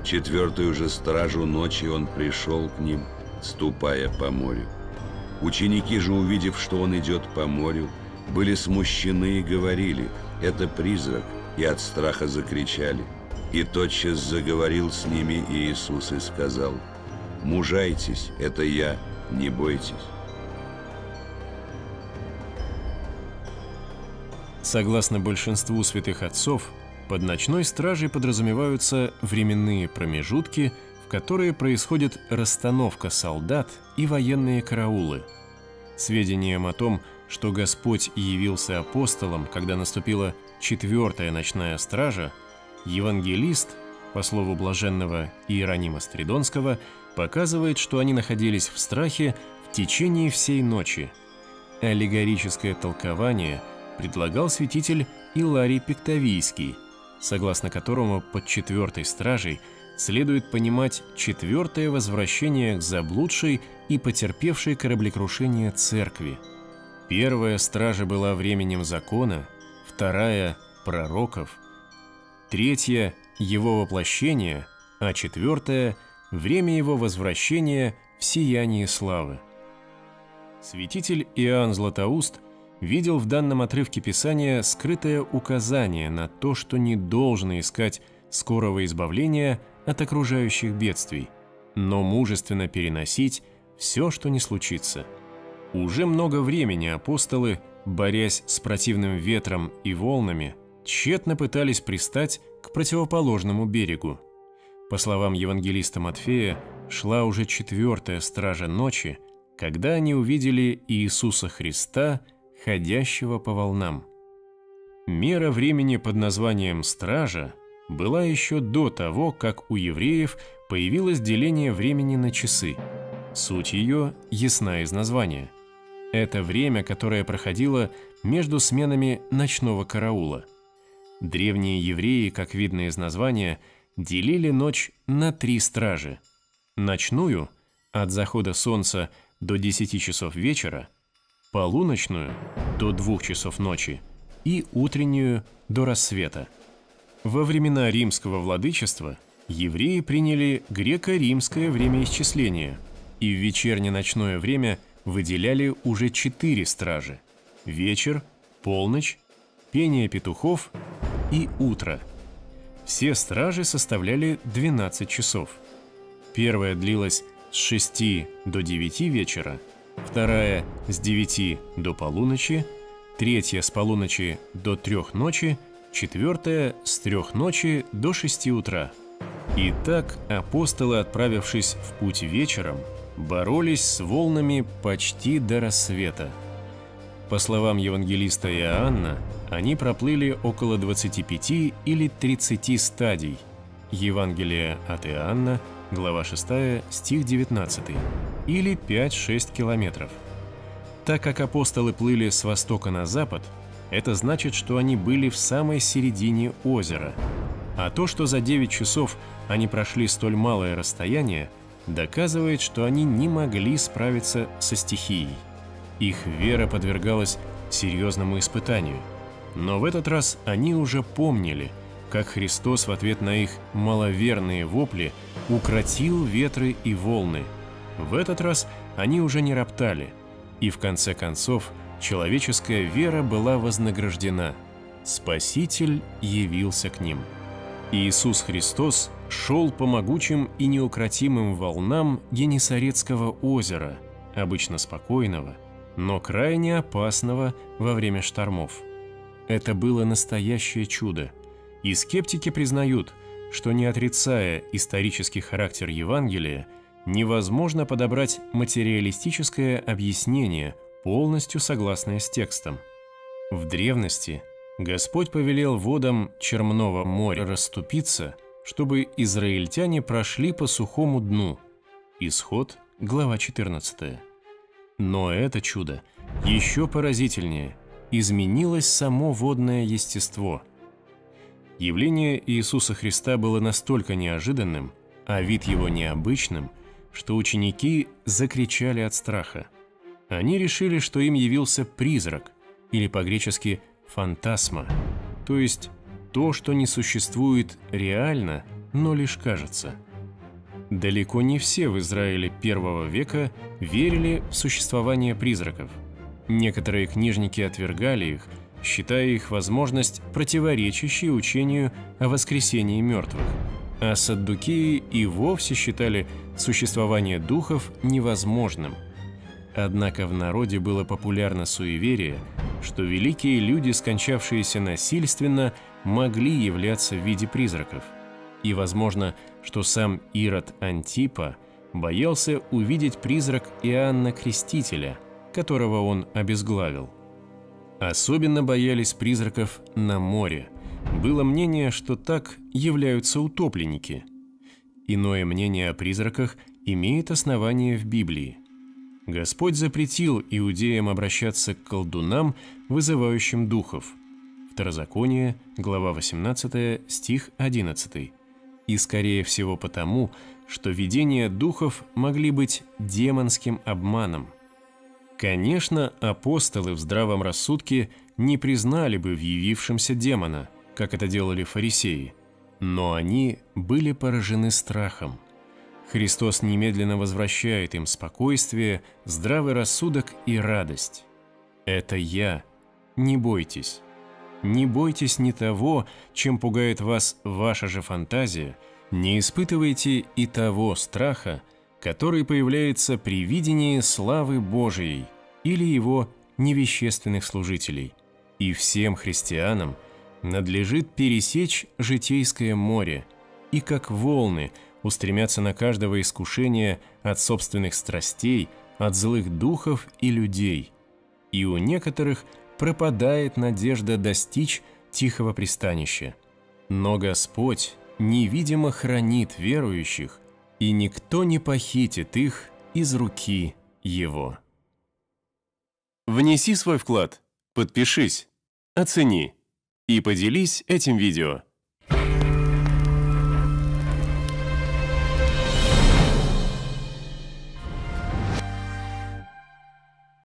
четвертую же стражу ночи он пришел к ним, ступая по морю. Ученики же, увидев, что он идет по морю, были смущены и говорили: «Это призрак», и от страха закричали. И тотчас заговорил с ними Иисус и сказал: «Мужайтесь, это я, не бойтесь». Согласно большинству святых отцов, под ночной стражей подразумеваются временные промежутки, в которые происходит расстановка солдат и военные караулы. Сведениям о том, что Господь явился апостолам, когда наступила четвертая ночная стража, евангелист, по слову блаженного Иеронима Стридонского, показывает, что они находились в страхе в течение всей ночи. Аллегорическое толкование предлагал святитель Иларий Пиктавийский, согласно которому под четвертой стражей следует понимать четвертое возвращение к заблудшей и потерпевшей кораблекрушение церкви. Первая стража была временем закона, вторая – пророков, третья – его воплощение, а четвертая – время его возвращения в сияние славы. Святитель Иоанн Златоуст видел в данном отрывке Писания скрытое указание на то, что не должно искать скорого избавления от окружающих бедствий, но мужественно переносить все, что не случится. Уже много времени апостолы, борясь с противным ветром и волнами, тщетно пытались пристать к противоположному берегу. По словам евангелиста Матфея, шла уже четвертая стража ночи, когда они увидели Иисуса Христа, ходящего по волнам. Мера времени под названием «стража» была еще до того, как у евреев появилось деление времени на часы. Суть ее ясна из названия. Это время, которое проходило между сменами ночного караула. Древние евреи, как видно из названия, делили ночь на 3 стражи. Ночную – от захода солнца до 10 часов вечера, полуночную – до 2 часов ночи и утреннюю – до рассвета. Во времена римского владычества евреи приняли греко-римское времяисчисление и в вечерне-ночное время выделяли уже 4 стражи – вечер, полночь, пение петухов и утро. Все стражи составляли 12 часов. Первая длилась с 6 до 9 вечера, вторая с 9 до полуночи, третья с полуночи до 3 ночи, четвертая с 3 ночи до 6 утра. Итак, апостолы, отправившись в путь вечером, боролись с волнами почти до рассвета. По словам евангелиста Иоанна, они проплыли около 25 или 30 стадий. Евангелие от Иоанна, глава 6, стих 19, или 5-6 километров. Так как апостолы плыли с востока на запад, это значит, что они были в самой середине озера. А то, что за 9 часов они прошли столь малое расстояние, доказывает, что они не могли справиться со стихией. Их вера подвергалась серьезному испытанию. Но в этот раз они уже помнили, как Христос в ответ на их маловерные вопли укротил ветры и волны. В этот раз они уже не роптали, и в конце концов человеческая вера была вознаграждена. Спаситель явился к ним. Иисус Христос шел по могучим и неукротимым волнам Генесарецкого озера, обычно спокойного, но крайне опасного во время штормов. Это было настоящее чудо, и скептики признают, что, не отрицая исторический характер Евангелия, невозможно подобрать материалистическое объяснение, полностью согласное с текстом. В древности Господь повелел водам Чермного моря расступиться, чтобы израильтяне прошли по сухому дну. Исход, глава 14. Но это чудо еще поразительнее. Изменилось само водное естество. Явление Иисуса Христа было настолько неожиданным, а вид его необычным, что ученики закричали от страха. Они решили, что им явился призрак, или по-гречески «фантасма», то есть то, что не существует реально, но лишь кажется. Далеко не все в Израиле первого века верили в существование призраков. Некоторые книжники отвергали их, считая их возможность противоречащей учению о воскресении мертвых, а саддукеи и вовсе считали существование духов невозможным. Однако в народе было популярно суеверие, что великие люди, скончавшиеся насильственно, могли являться в виде призраков. И возможно, что сам Ирод Антипа боялся увидеть призрак Иоанна Крестителя, которого он обезглавил. Особенно боялись призраков на море. Было мнение, что так являются утопленники. Иное мнение о призраках имеет основание в Библии. Господь запретил иудеям обращаться к колдунам, вызывающим духов. Второзаконие, глава 18, стих 11. И скорее всего потому, что видения духов могли быть демонским обманом. Конечно, апостолы в здравом рассудке не признали бы в явившемся демона, как это делали фарисеи, но они были поражены страхом. Христос немедленно возвращает им спокойствие, здравый рассудок и радость. «Это я. Не бойтесь. Не бойтесь ни того, чем пугает вас ваша же фантазия, не испытывайте и того страха, который появляется при видении славы Божией или его невещественных служителей. И всем христианам надлежит пересечь житейское море и, как волны, устремятся на каждого искушения от собственных страстей, от злых духов и людей. И у некоторых пропадает надежда достичь тихого пристанища. Но Господь невидимо хранит верующих, и никто не похитит их из руки Его. Внеси свой вклад, подпишись, оцени и поделись этим видео.